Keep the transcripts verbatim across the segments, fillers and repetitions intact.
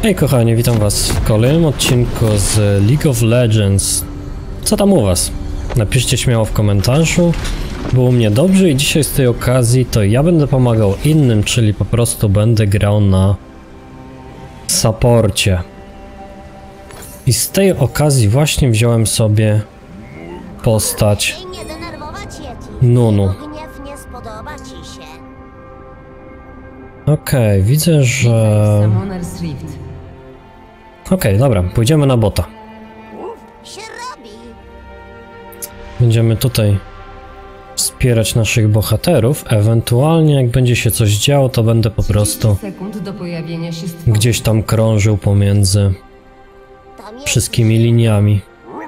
Hej kochani, witam was w kolejnym odcinku z League of Legends. Co tam u was? Napiszcie śmiało w komentarzu. Było u mnie dobrze i dzisiaj z tej okazji to ja będę pomagał innym, czyli po prostu będę grał na supporcie. I z tej okazji właśnie wziąłem sobie postać Nunu. Okej, okay, widzę, że... Okej, okay, dobra, pójdziemy na bota. Będziemy tutaj wspierać naszych bohaterów, ewentualnie jak będzie się coś działo, to będę po prostu gdzieś tam krążył pomiędzy wszystkimi liniami.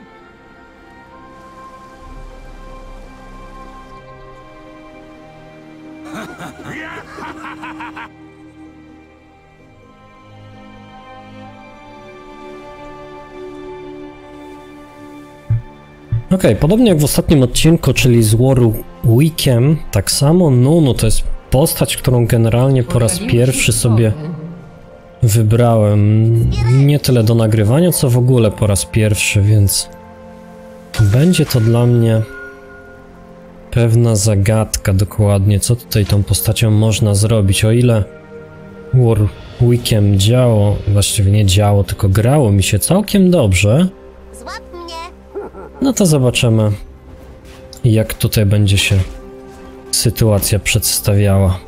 Okej, okay, podobnie jak w ostatnim odcinku, czyli z Warwickiem, tak samo Nunu to jest postać, którą generalnie po raz pierwszy sobie wybrałem. Nie tyle do nagrywania, co w ogóle po raz pierwszy, więc będzie to dla mnie pewna zagadka dokładnie, co tutaj tą postacią można zrobić. O ile Warwickiem działo, właściwie nie działo, tylko grało mi się całkiem dobrze, no to zobaczymy, jak tutaj będzie się sytuacja przedstawiała.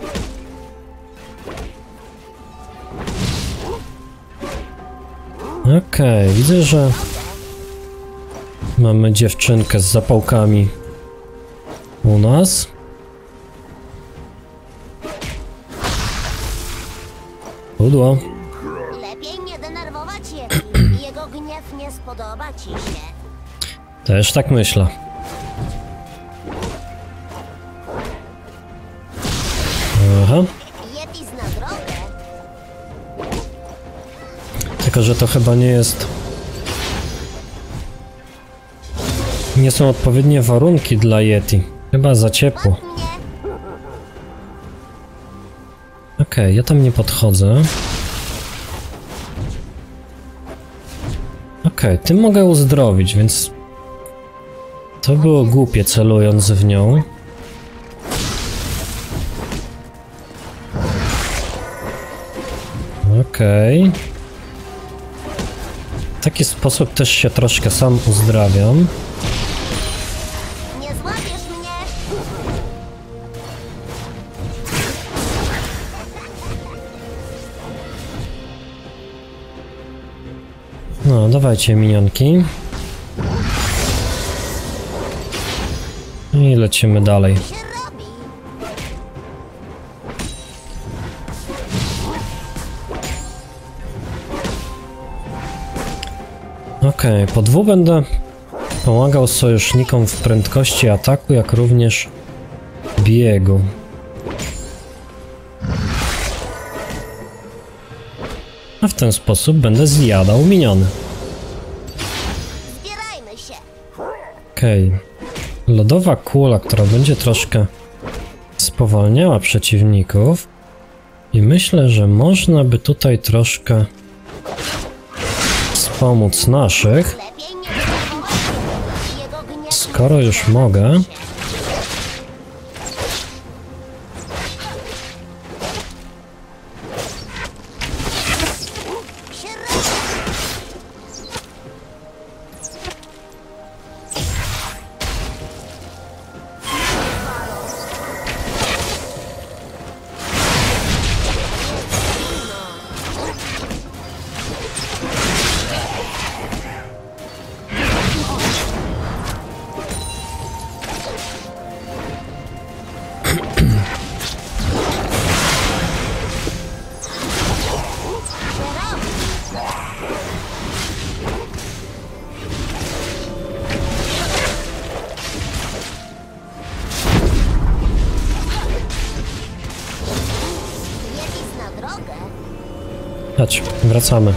Okej, okay, widzę, że mamy dziewczynkę z zapałkami u nas. Pudło. Lepiej nie denerwować Yeti. Jego gniew nie spodoba ci się. Też tak myślę. Aha. Yeti zna drogę. Tylko że to chyba nie jest... Nie są odpowiednie warunki dla Yeti. Chyba za ciepło. Okej, okay, ja tam nie podchodzę. Okej, okay, tym mogę uzdrowić, więc... To było głupie, celując w nią. Okej. Okay. W taki sposób też się troszkę sam uzdrawiam. Nie złapiesz mnie. No, dawajcie minionki. I lecimy dalej. Okej, okay, po dwóch będę pomagał sojusznikom w prędkości ataku, jak również biegu. A w ten sposób będę zjadał miniony. Okej. Okay. Lodowa kula, która będzie troszkę spowalniała przeciwników i myślę, że można by tutaj troszkę wspomóc naszych, skoro już mogę. Chodź, wracamy.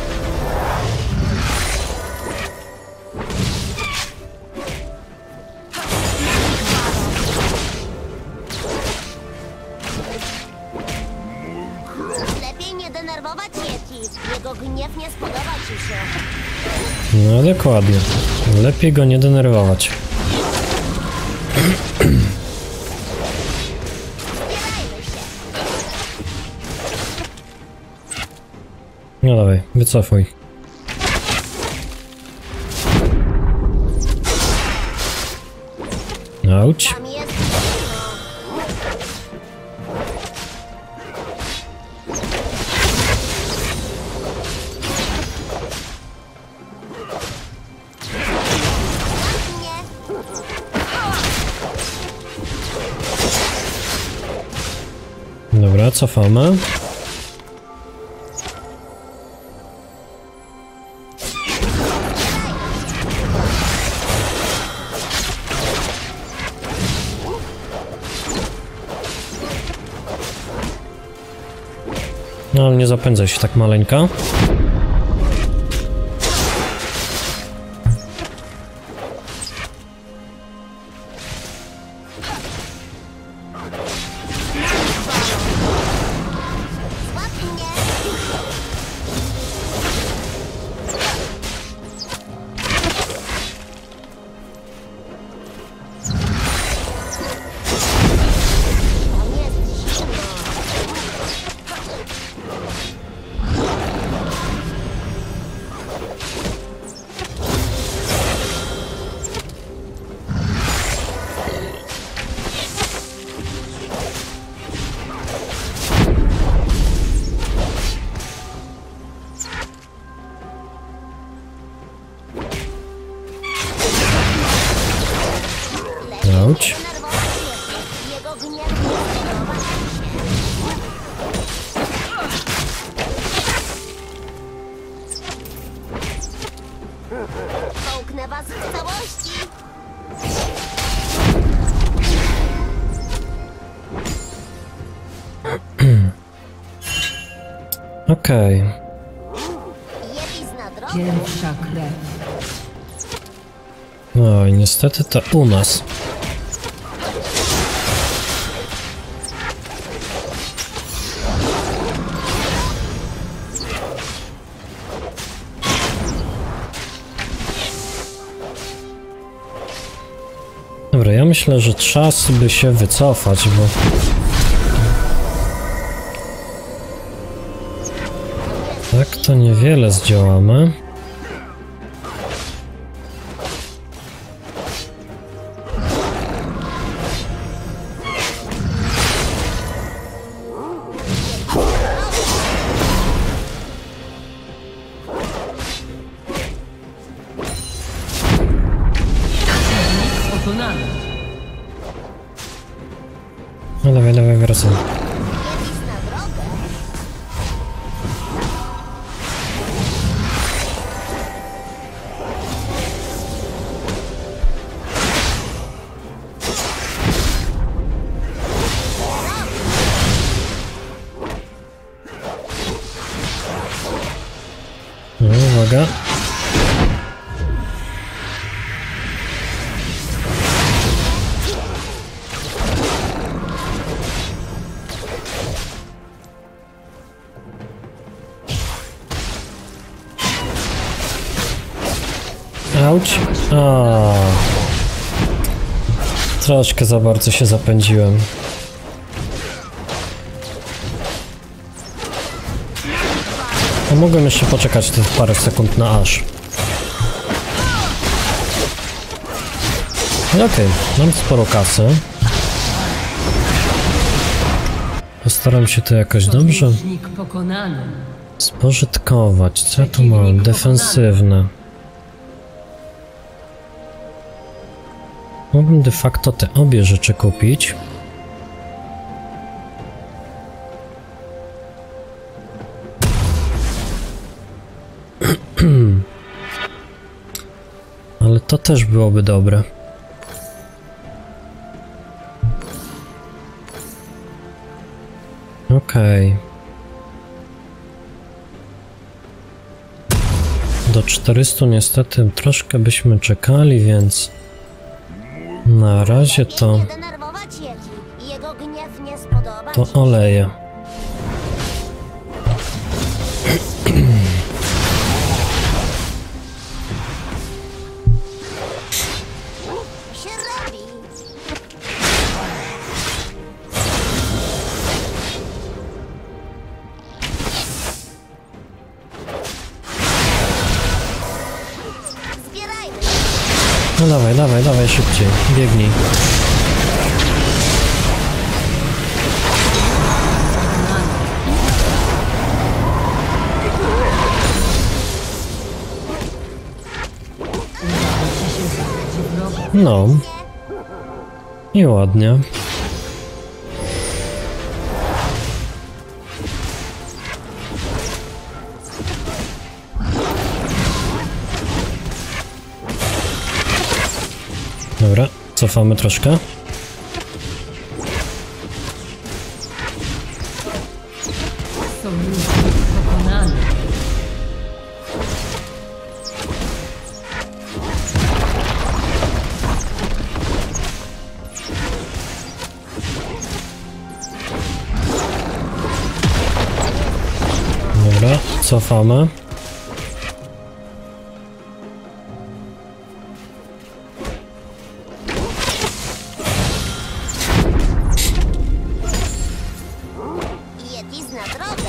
Jego gniew nie No dokładnie. Lepiej go nie denerwować. No dawaj, wycofuj. Auć. Tam jest Dobra, cofamy. No ale nie zapędzaj się tak maleńka. Auć. jego gniew nie spodoba się. Połknę was w całości. Okej. Okay. Jebizna droga. Pierwsza krew. No i niestety to u nas. Dobra, ja myślę, że czas by się wycofać, bo... Tak to niewiele zdziałamy. No dawaj, dawaj, wracam. Jebizna droga. No, uwaga. Auć. A. Troszkę za bardzo się zapędziłem. A mogłem jeszcze poczekać te parę sekund na aż. Okej, okay, mam sporo kasy. Postaram się to jakoś dobrze spożytkować. Co ja tu mam? Defensywne. Mógłbym de facto te obie rzeczy kupić. Ale to też byłoby dobre. Okej. Okay. Do czterystu niestety troszkę byśmy czekali, więc na razie to Nie denerwować Yeti. Jego gniew nie spodoba to ci się. oleję. No dawaj, dawaj, dawaj szybciej. Biegnij. No. I ładnie. Dobra, cofamy troszkę. Dobra, cofamy. Yeti zna drogę.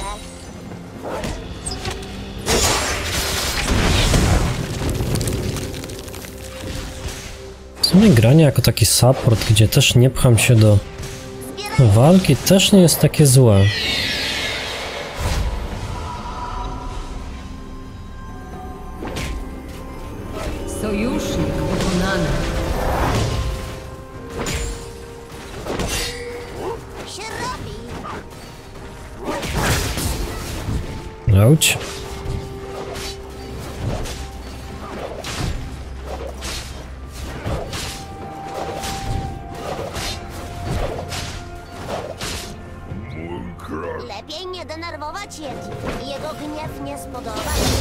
W sumie granie jako taki support, gdzie też nie pcham się do walki, też nie jest takie złe. Sojusznik pokonany. Się robi. Auć. Lepiej nie denerwować Yeti. Jego gniew nie spodoba.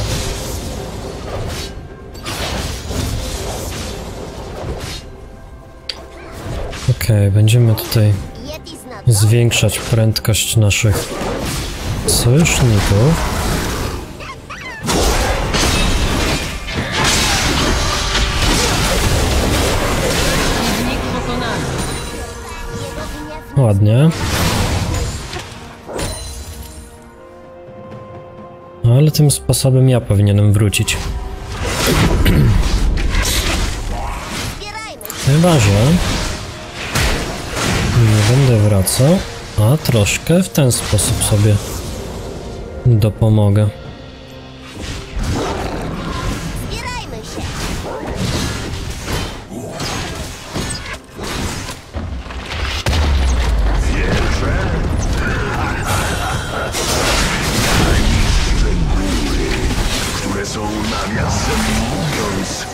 Okej, okay, będziemy tutaj Yeti zna drogę. zwiększać prędkość naszych sojuszników. Przeciwnik pokonany. Jego gniew nie Ładnie. No, ale tym sposobem ja powinienem wrócić. zbierajmy. Chyba że nie będę wracał, a troszkę w ten sposób sobie dopomogę. Zbierajmy się. które są nawiasem mówiąc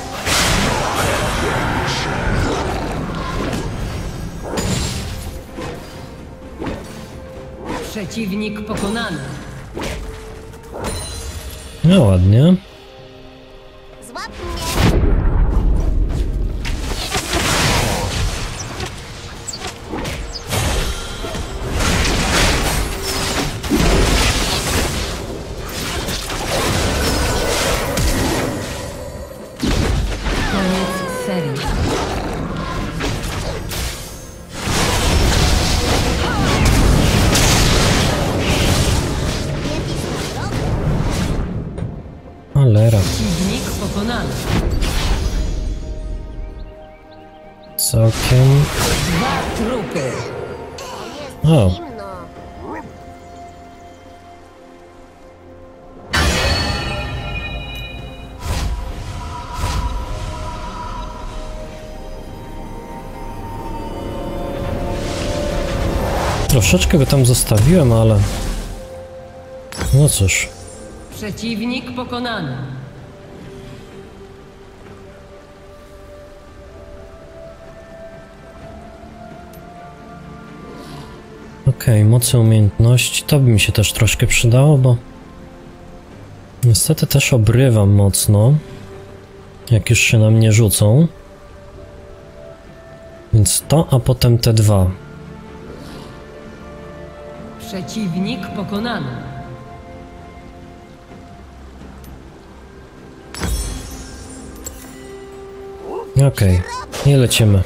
Przeciwnik pokonany. No ładnie. Złap mnie. Koniec serii. Yeti zna drogę. Cholera. Przeciwnik pokonany. Całkiem... Dwa trupy. Jest O. zimno. Troszeczkę go tam zostawiłem, ale... No cóż. Przeciwnik pokonany. Okej, okay, mocy umiejętności, to by mi się też troszkę przydało, bo... Niestety też obrywam mocno, jak już się na mnie rzucą. Więc to, a potem te dwa. Przeciwnik pokonany. Okej, okay. I lecimy.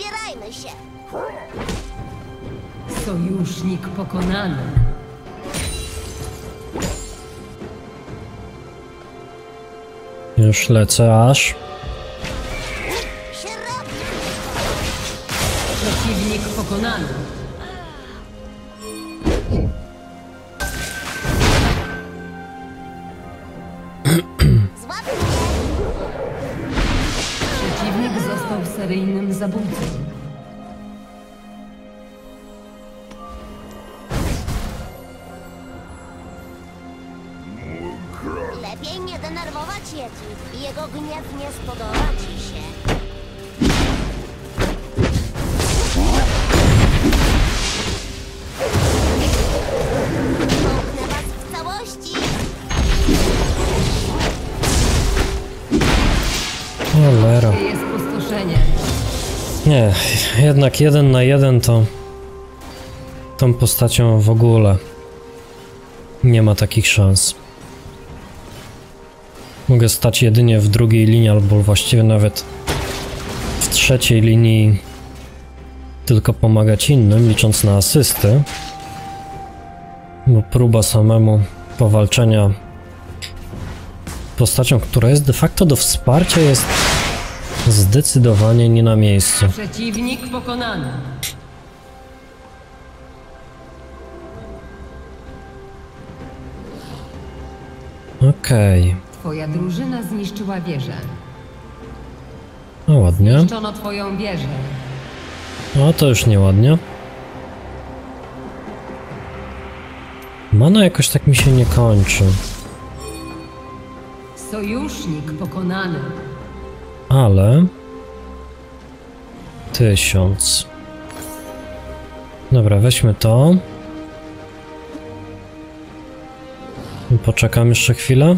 Zbierajmy się. Sojusznik pokonany. Już lecę aż. Się robi. Przeciwnik pokonany. Złap mnie. Przeciwnik został seryjnym zabójcą. Lepiej nie denerwować Yeti. Jego gniew nie spodoba ci się. Połknę was w całości. Cholera. Jest pustoszenie. Nie, jednak jeden na jeden to... Tą postacią w ogóle nie ma takich szans. Mogę stać jedynie w drugiej linii, albo właściwie nawet w trzeciej linii, tylko pomagać innym, licząc na asysty. Bo próba samemu powalczenia postacią, która jest de facto do wsparcia, jest zdecydowanie nie na miejscu. Przeciwnik pokonany. Okej. Okay. Twoja drużyna zniszczyła wieżę. No ładnie. Zniszczono twoją wieżę. No to już nieładnie. Mana jakoś tak mi się nie kończy. Sojusznik pokonany. Ale... Tysiąc. Dobra, weźmy to. I poczekam jeszcze chwilę.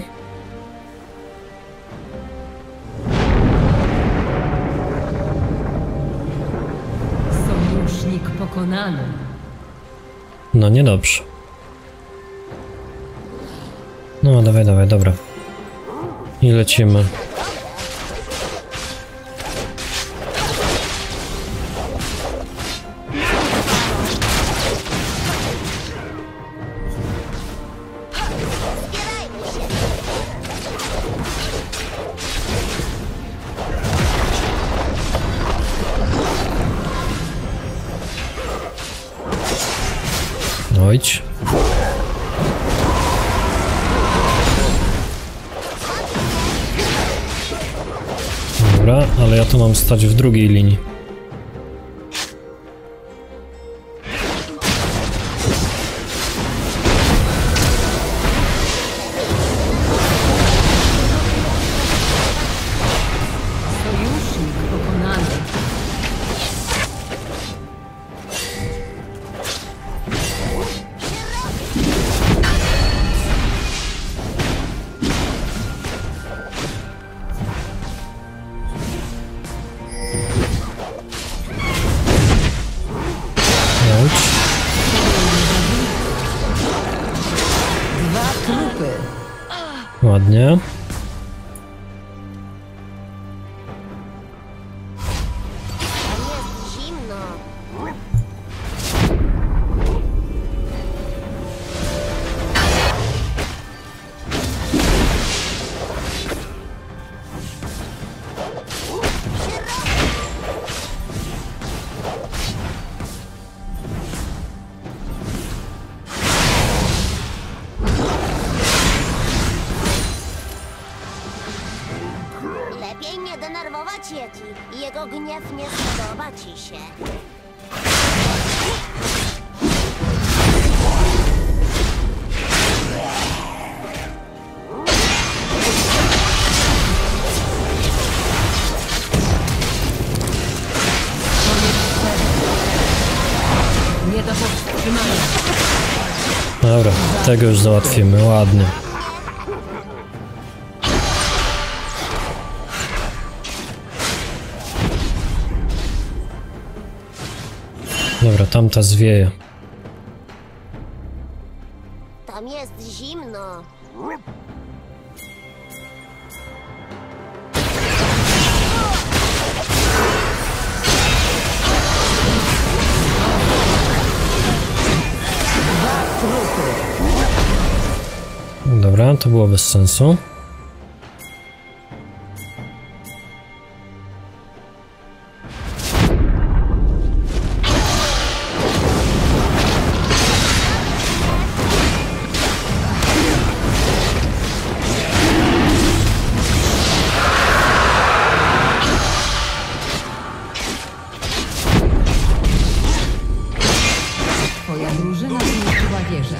Sojusznik pokonany. No niedobrze. No dawaj, dawaj, dobra. I lecimy. Zbierajmy się. Ojdź. Dobra, ale ja tu mam stać w drugiej linii. Sojusznik pokonany. Ojdź. Dwa trupy. Ładnie. Tam jest zimno. Lepiej nie denerwować Yeti. Jego gniew nie spodoba ci się. Nie do powstrzymania. Dobra, tego już załatwimy, ładnie. Dobra, tamta zwieje. Tam jest zimno. Dobra, to było bez sensu. Twoja drużyna zniszczyła wieżę.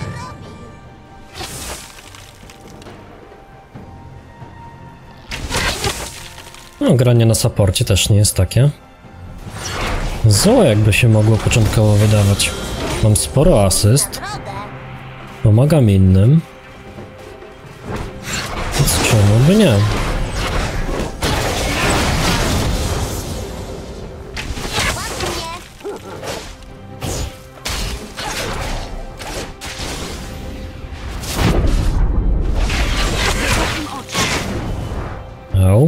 No, granie na saporcie też nie jest takie złe, jakby się mogło początkowo wydawać. Mam sporo asyst, Drogę. pomagam innym. Więc czemu by nie? Ładnie. Au.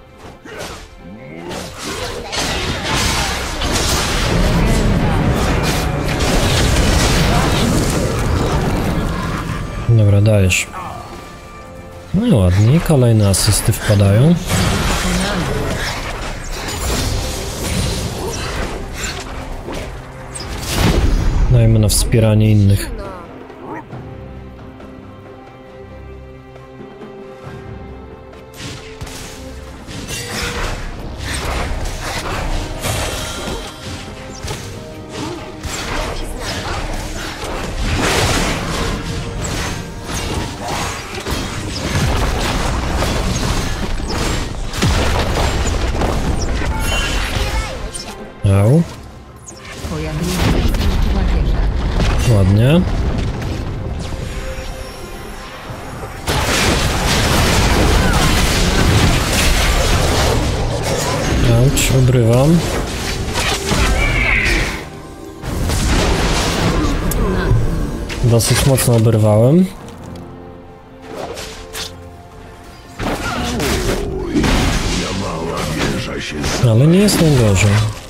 Dobra, dajesz. No i ładnie, kolejne asysty wpadają. Dajmy na wspieranie innych. No. Au. Twoja drużyna zniszczyła wieżę. Ładnie. Auć, obrywam. Dosyć mocno oberwałem. Mała wieża się Ale nie jest najgorzej.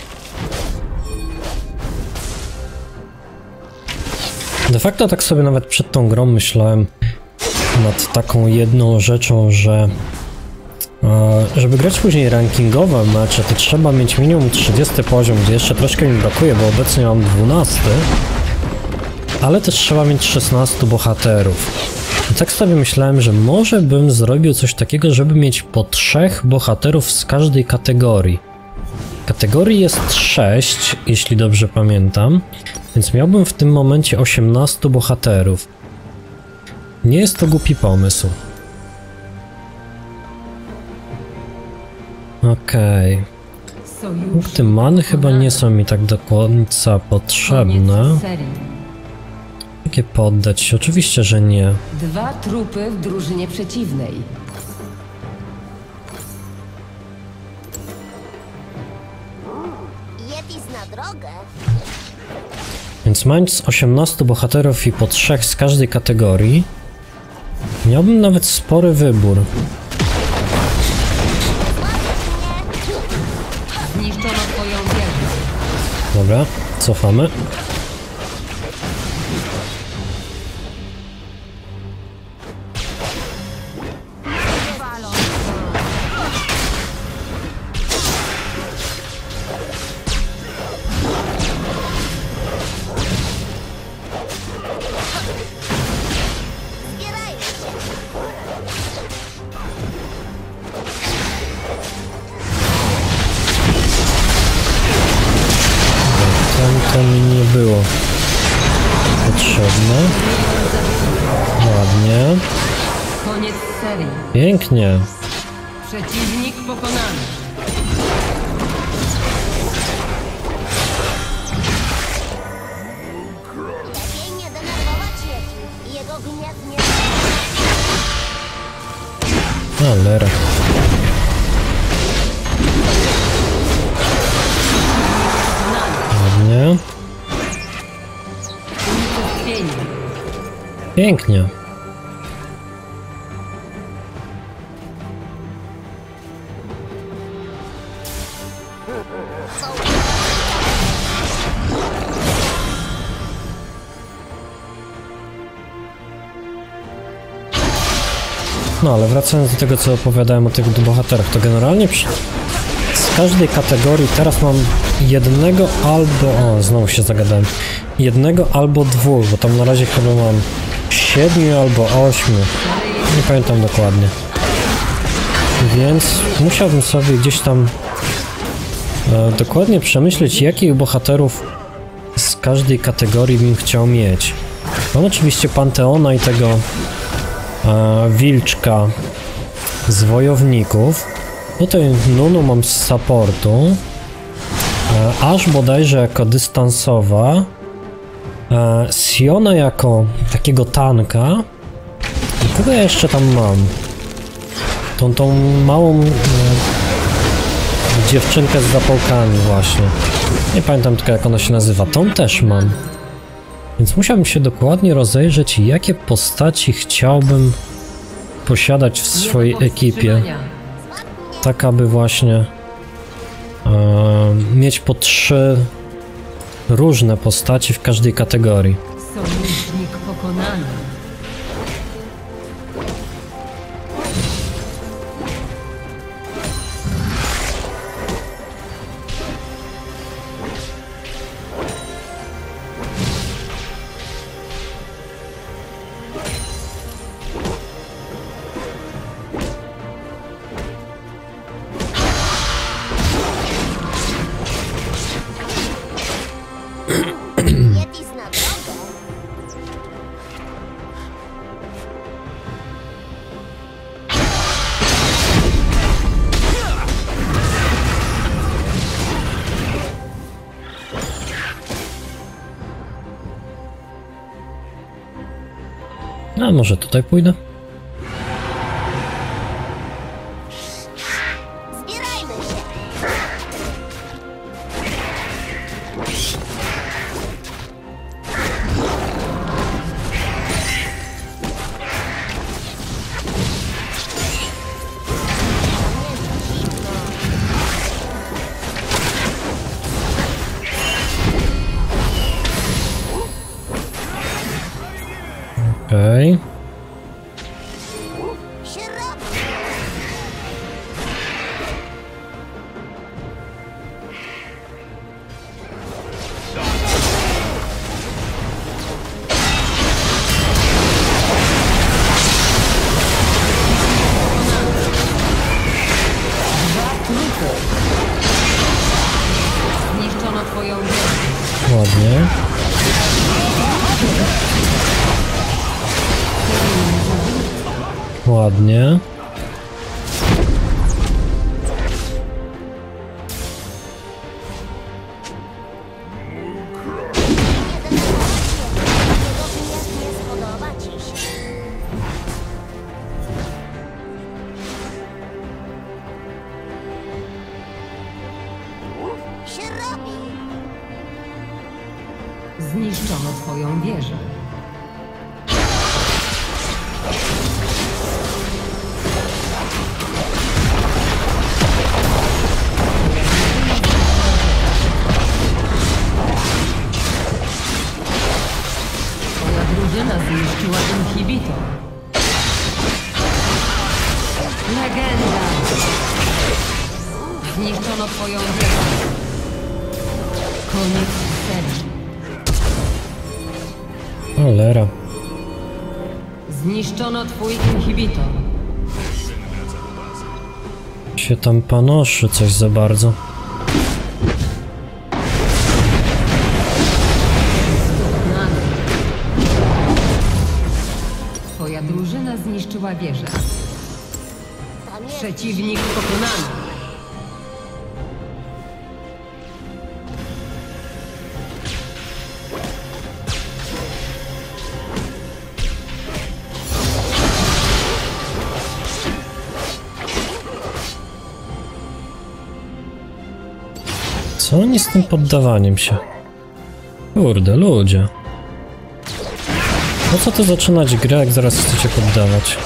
De facto tak sobie nawet przed tą grą myślałem nad taką jedną rzeczą, że e, żeby grać później rankingowe mecze, to trzeba mieć minimum trzydziesty poziom, gdzie jeszcze troszkę mi brakuje, bo obecnie mam dwunasty, ale też trzeba mieć szesnastu bohaterów. I tak sobie myślałem, że może bym zrobił coś takiego, żeby mieć po trzech bohaterów z każdej kategorii. Kategorii jest sześć, jeśli dobrze pamiętam, więc miałbym w tym momencie osiemnastu bohaterów. Nie jest to głupi pomysł. Okej. Sojusz. Punkty many chyba nie są mi tak do końca potrzebne. Koniec serii. Jakie poddać? Oczywiście, że nie. Dwa trupy w drużynie przeciwnej. Yeti zna drogę. Więc mając osiemnastu bohaterów i po trzech z każdej kategorii, miałbym nawet spory wybór. Zniszczono twoją wieżę. Dobra, cofamy. Zbierajmy się. Tam to mi nie było potrzebne. Ładnie. Koniec serii. Pięknie. Przeciwnik pokonany. Lepiej nie denerwować Yeti. Jego gniew nie... Alera. Ładnie. Unicestwienie. Pięknie. No ale wracając do tego, co opowiadałem o tych bohaterach, to generalnie przy... z każdej kategorii teraz mam jednego albo... O, znowu się zagadałem. Jednego albo dwóch, bo tam na razie chyba mam siedmiu albo ośmiu. Nie pamiętam dokładnie. Więc musiałbym sobie gdzieś tam e, dokładnie przemyśleć, jakich bohaterów z każdej kategorii bym chciał mieć. Mam oczywiście Panteona i tego e, wilczka z wojowników. Tutaj Nunu mam z supportu. E, Ash bodajże jako dystansowa. E, Siona jako takiego tanka. I kogo ja jeszcze tam mam? Tą, tą małą e, dziewczynkę z zapałkami właśnie. Nie pamiętam tylko, jak ona się nazywa. Tą też mam. Więc musiałbym się dokładnie rozejrzeć, jakie postaci chciałbym posiadać w swojej ekipie. Tak, aby właśnie e, mieć po trzy różne postaci w każdej kategorii. Sojusznik pokonany. Yeti zna drogę. A może tutaj pójdę? Zbierajmy się. Okej. Się robi. Zniszczono twoją wieżę. Ładnie. Ładnie. Nie spodoba ci się. Się robi. Zniszczono twoją wieżę. Twoja drużyna zniszczyła inhibitor. Legenda! Zniszczono twoją wieżę. Koniec serii. Cholera. Zniszczono twój inhibitor. Się tam panoszy coś za bardzo. Pokonany. Twoja drużyna zniszczyła wieżę. Tam jest. Przeciwnik pokonany. Co oni z tym poddawaniem się? Kurde, ludzie. Po co to zaczynać grę, jak zaraz chcecie poddawać?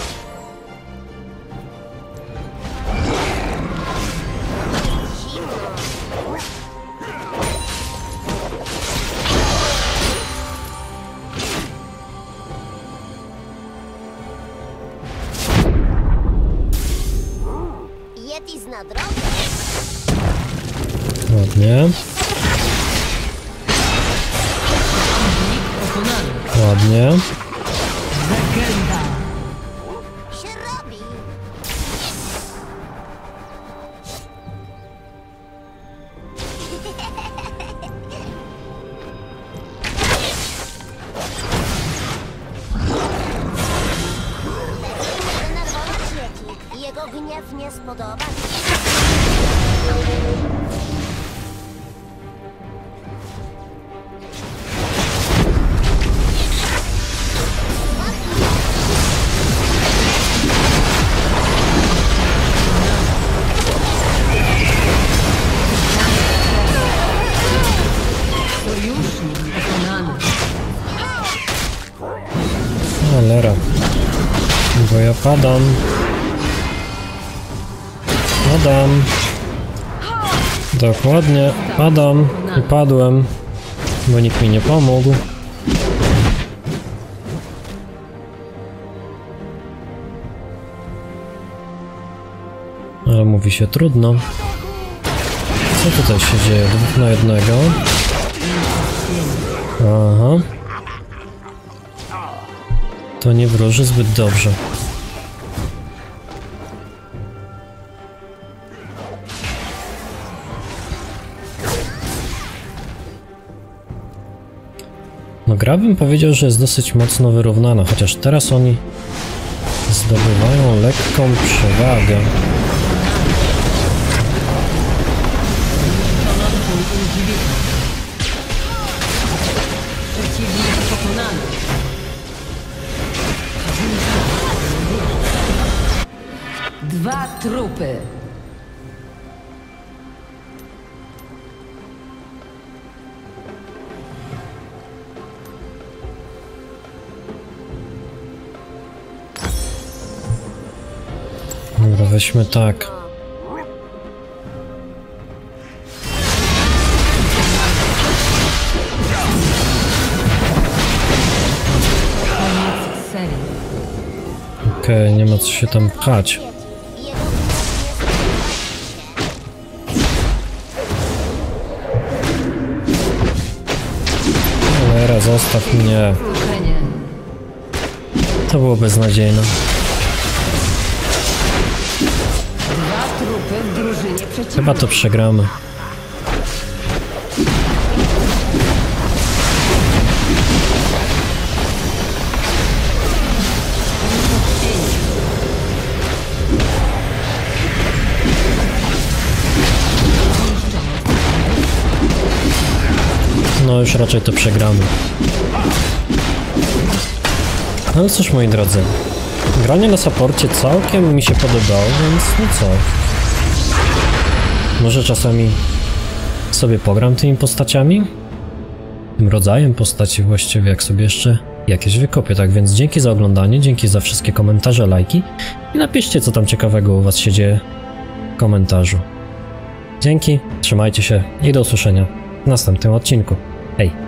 na drogę. Ładnie. Pokonany. Ładnie. Legenda. Się robi. Denerwować Yeti. Jego gniew nie spodoba mi się. Sojusznik pokonany. Cholera. Bo ja padam. Padam. Dokładnie. Padam. I padłem. Bo nikt mi nie pomógł. Ale mówi się trudno. Co tutaj się dzieje? Dwóch na jednego. Aha. To nie wróży zbyt dobrze. No gra bym powiedział, że jest dosyć mocno wyrównana, chociaż teraz oni zdobywają lekką przewagę. Przeciwnik pokonany. Dwa trupy. Dobra, weźmy tak. Koniec serii. Okej, okay, nie ma co się tam pchać. Jego Cholera, zostaw mnie. Skrócenie. To było beznadziejne. Dwa trupy w drużynie przeciwnika. Chyba to przegramy. No już raczej to przegramy. Ale cóż, moi drodzy, granie na supporcie całkiem mi się podobało, więc no co. Może czasami sobie pogram tymi postaciami? Tym rodzajem postaci właściwie, jak sobie jeszcze jakieś wykopię. Tak więc dzięki za oglądanie, dzięki za wszystkie komentarze, lajki i napiszcie, co tam ciekawego u was się dzieje w komentarzu. Dzięki, trzymajcie się i do usłyszenia w następnym odcinku. Hej!